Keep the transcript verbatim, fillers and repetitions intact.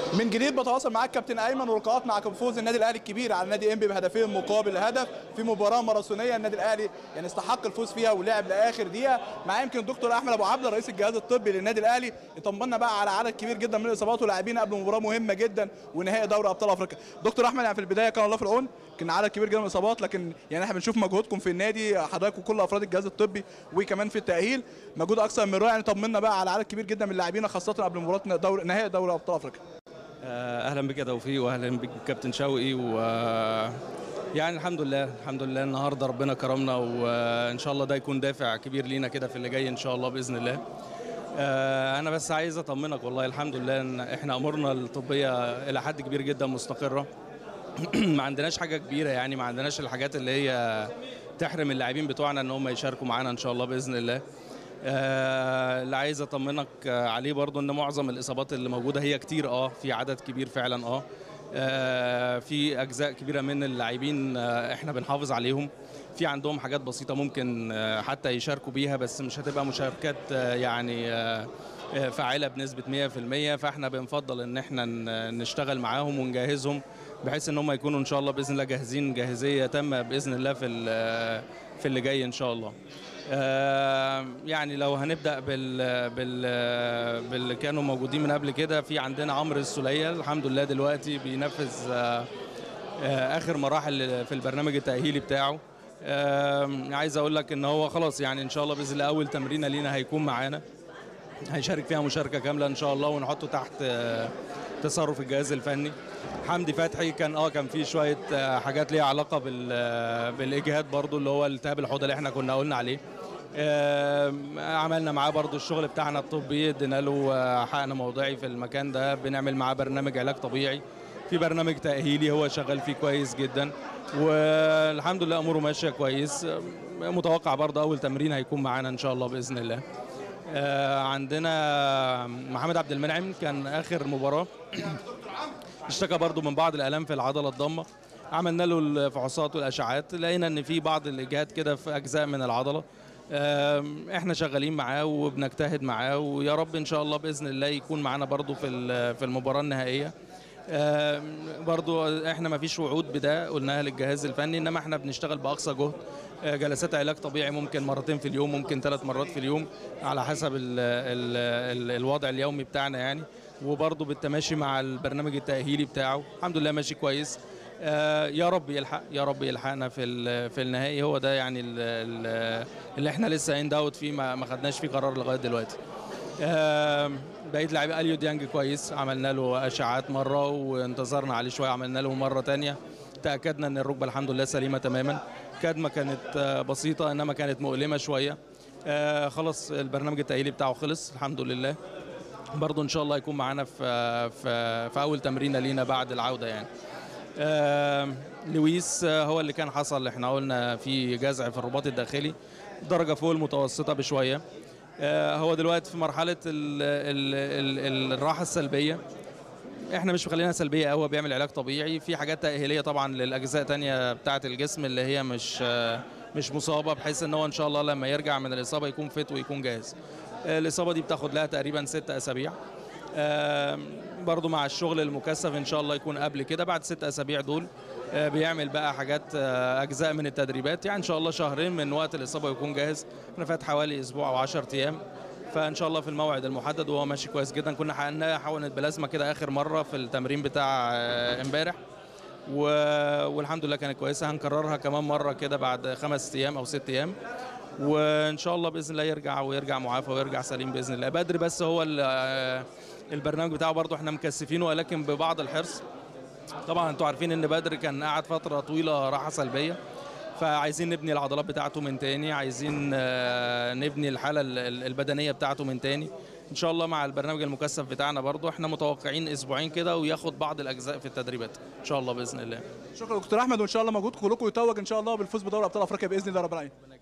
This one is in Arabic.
من جديد بتواصل معاك كابتن ايمن، ولقاءات مع فوز النادي الاهلي الكبير على النادي انبي بهدفين مقابل هدف في مباراه ماراثونيه. النادي الاهلي يعني استحق الفوز فيها ولعب لاخر دقيقه. معايا يمكن الدكتور احمد ابو عبله رئيس الجهاز الطبي للنادي الاهلي يطمنا بقى على عدد كبير جدا من الاصابات ولاعبين قبل مباراه مهمه جدا ونهائي دوري ابطال افريقيا. دكتور احمد، يعني في البدايه كان الله في العون، كان عدد كبير جدا من الاصابات، لكن يعني احنا بنشوف مجهودكم في النادي حضرتك وكل افراد الجهاز الطبي وكمان في التاهيل مجهود اكثر من رائع. يعني طمنا بقى على عدد كبير جدا من اللاعبين خاصه قبل مباراه دوري نهائي دوري ابطال افريقيا. اهلا بك يا توفيق، واهلا بك كابتن شوقي. و يعني الحمد لله الحمد لله النهارده ربنا كرمنا، وان شاء الله ده يكون دافع كبير لينا كده في اللي جاي ان شاء الله باذن الله. انا بس عايز اطمنك والله الحمد لله ان احنا امورنا الطبيه الى حد كبير جدا مستقره. ما عندناش حاجه كبيره، يعني ما عندناش الحاجات اللي هي تحرم اللاعبين بتوعنا ان هم يشاركوا معانا ان شاء الله باذن الله. آه اللي عايز اطمنك عليه برضو ان معظم الاصابات اللي موجوده هي كتير، اه في عدد كبير فعلا، اه, آه في اجزاء كبيره من اللاعبين آه احنا بنحافظ عليهم. في عندهم حاجات بسيطه ممكن آه حتى يشاركوا بيها، بس مش هتبقى مشاركات آه يعني آه فاعله بنسبه مية في المية، فاحنا بنفضل ان احنا نشتغل معاهم ونجهزهم بحيث ان هم يكونوا ان شاء الله باذن الله جاهزين جاهزيه تامه باذن الله في في اللي جاي ان شاء الله. آه يعني لو هنبدا بال بال باللي كانوا موجودين من قبل كده، في عندنا عمرو السوليه الحمد لله دلوقتي بينفذ آه آه اخر مراحل في البرنامج التاهيلي بتاعه. آه عايز اقول لك ان هو خلاص يعني ان شاء الله باذن الله اول تمرينه لينا هيكون معانا، هيشارك فيها مشاركه كامله ان شاء الله ونحطه تحت آه تصرف الجهاز الفني. حمدي فتحي كان اه كان في شويه آه حاجات ليها علاقه بال بالاجهاد برضو، اللي هو التهاب الحوض اللي احنا كنا قلنا عليه. آه عملنا معاه برضو الشغل بتاعنا الطبي، ادينا له آه حقن موضعي في المكان ده، بنعمل معاه برنامج علاج طبيعي، في برنامج تاهيلي هو شغال فيه كويس جدا، والحمد لله اموره ماشيه كويس. متوقع برضو اول تمرين هيكون معانا ان شاء الله باذن الله. آه عندنا محمد عبد المنعم كان اخر مباراه اشتكى برضو من بعض الالام في العضله الضامه، عملنا له الفحوصات والاشعاعات لقينا ان في بعض الاجهاد كده في اجزاء من العضله. آه احنا شغالين معاه وبنجتهد معاه، ويا رب ان شاء الله باذن الله يكون معانا برضو في في المباراه النهائيه. آه برضو احنا ما فيش وعود بده قلناها للجهاز الفني، انما احنا بنشتغل باقصى جهد. آه جلسات علاج طبيعي ممكن مرتين في اليوم، ممكن ثلاث مرات في اليوم على حسب ال ال ال الوضع اليومي بتاعنا يعني، وبرضو بالتماشي مع البرنامج التأهيلي بتاعه الحمد لله ماشي كويس. آه يا رب يلحق يا رب يلحقنا في في النهائي، هو ده يعني ال ال اللي احنا لسه ان داوت فيه، ما, ما خدناش فيه قرار لغايه دلوقتي. آه بقيت لاعب اليو ديانج كويس، عملنا له اشعاعات مره وانتظرنا عليه شويه، عملنا له مره ثانيه تاكدنا ان الركبه الحمد لله سليمه تماما. كدمه كانت بسيطه انما كانت مؤلمه شويه. آه خلاص البرنامج التأهيلي بتاعه خلص الحمد لله. برضه ان شاء الله يكون معانا في في في اول تمرينه لينا بعد العوده يعني. آه لويس هو اللي كان حصل، احنا قلنا في جزع في الرباط الداخلي درجه فوق المتوسطه بشويه. آه هو دلوقتي في مرحله ال ال ال الراحه السلبيه، احنا مش مخلينها سلبيه قوي، بيعمل علاج طبيعي، في حاجات تاهيليه طبعا للاجزاء تانية بتاعه الجسم اللي هي مش آه مش مصابه، بحيث ان هو ان شاء الله لما يرجع من الاصابه يكون فت ويكون جاهز. الإصابة دي بتاخد لها تقريبا ست أسابيع. آه برضو مع الشغل المكثف إن شاء الله يكون قبل كده، بعد ست أسابيع دول آه بيعمل بقى حاجات آه أجزاء من التدريبات، يعني إن شاء الله شهرين من وقت الإصابة يكون جاهز. أنا فات حوالي أسبوع أو عشرة أيام، فإن شاء الله في الموعد المحدد وهو ماشي كويس جدا. كنا حقناه حقنة بلازما كده آخر مرة في التمرين بتاع إمبارح، والحمد لله كانت كويسة. هنكررها كمان مرة كده بعد خمس أيام أو ست أيام، وان شاء الله باذن الله يرجع ويرجع معافى ويرجع سليم باذن الله. بدر بس هو البرنامج بتاعه برضه احنا مكثفينه ولكن ببعض الحرص. طبعا انتوا عارفين ان بدر كان قاعد فتره طويله راحه سلبيه، فعايزين نبني العضلات بتاعته من تاني، عايزين نبني الحاله البدنيه بتاعته من تاني ان شاء الله. مع البرنامج المكثف بتاعنا برضه احنا متوقعين اسبوعين كده وياخد بعض الاجزاء في التدريبات ان شاء الله باذن الله. شكرا دكتور احمد، وان شاء الله مجهودكم كلكم يتوج ان شاء الله بالفوز بدوري ابطال افريقيا باذن الله رب العالمين.